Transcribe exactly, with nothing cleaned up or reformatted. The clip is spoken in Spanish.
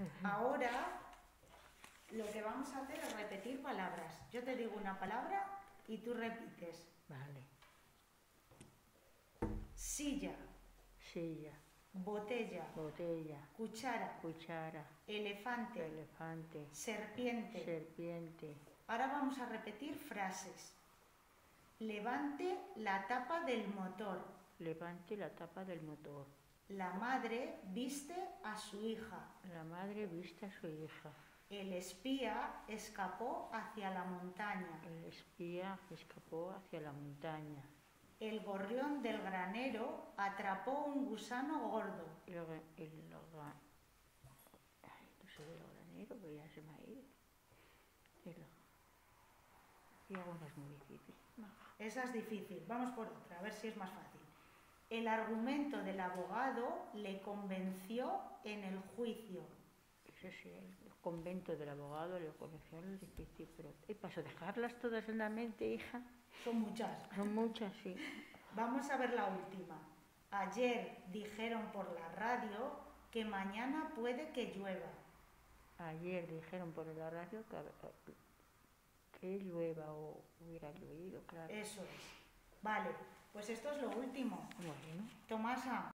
Ahora lo que vamos a hacer es repetir palabras. Yo te digo una palabra y tú repites. Vale. Silla, Silla, botella, botella, cuchara, cuchara, elefante, elefante, serpiente. serpiente. Ahora vamos a repetir frases. Levante la tapa del motor. Levante la tapa del motor. La madre viste a su hija. La madre viste a su hija. El espía escapó hacia la montaña. El espía escapó hacia la montaña. El gorrión del granero atrapó un gusano gordo. El, el, el, ay, no sé del granero, pero ya se me ha ido. El, y alguna es muy difícil. No. Esa es difícil. Vamos por otra, a ver si es más fácil. El argumento del abogado le convenció en el juicio. Ese sí, el convento del abogado le convenció en el difícil, pero ¿y paso dejarlas todas en la mente, hija? Son muchas. Son muchas, sí. Vamos a ver la última. Ayer dijeron por la radio que mañana puede que llueva. Ayer dijeron por la radio que, que llueva o hubiera llovido, claro. Eso es. Vale, pues esto es lo último. Bueno. Tomasa.